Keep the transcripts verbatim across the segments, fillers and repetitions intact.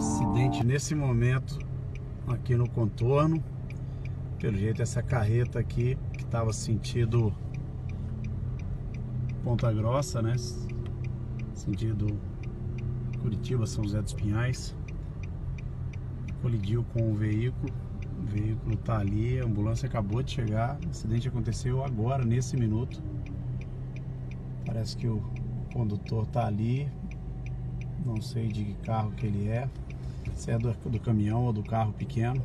Acidente nesse momento aqui no contorno. Pelo jeito essa carreta aqui que estava sentido Ponta Grossa, né? Sentido Curitiba, São José dos Pinhais, colidiu com o veículo. O veículo está ali, a ambulância acabou de chegar. O acidente aconteceu agora, nesse minuto. Parece que o condutor está ali. Não sei de que carro que ele é, se é do, do caminhão ou do carro pequeno.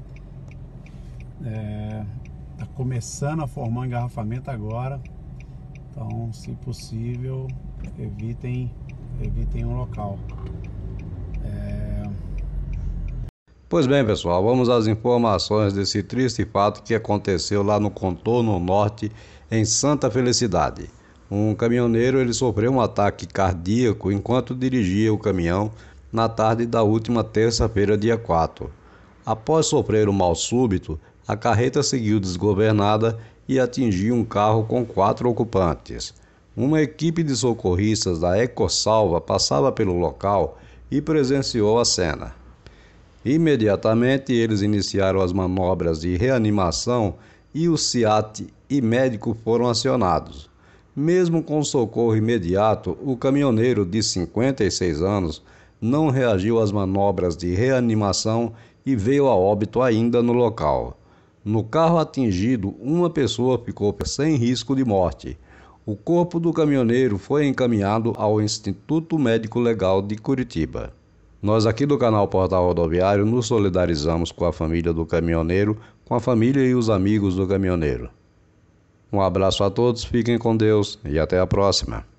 É, tá começando a formar um engarrafamento agora. Então, se possível, evitem, evitem um local. É... Pois bem, pessoal, vamos às informações desse triste fato que aconteceu lá no contorno norte, em Santa Felicidade. Um caminhoneiro ele sofreu um ataque cardíaco enquanto dirigia o caminhão na tarde da última terça-feira, dia quatro. Após sofrer um mal súbito, a carreta seguiu desgovernada e atingiu um carro com quatro ocupantes. Uma equipe de socorristas da Ecosalva passava pelo local e presenciou a cena. Imediatamente eles iniciaram as manobras de reanimação e o SEAT e médico foram acionados. Mesmo com socorro imediato, o caminhoneiro de cinquenta e seis anos não reagiu às manobras de reanimação e veio a óbito ainda no local. No carro atingido, uma pessoa ficou sem risco de morte. O corpo do caminhoneiro foi encaminhado ao Instituto Médico Legal de Curitiba. Nós aqui do canal Portal Rodoviário nos solidarizamos com a família do caminhoneiro, com a família e os amigos do caminhoneiro. Um abraço a todos, fiquem com Deus e até a próxima.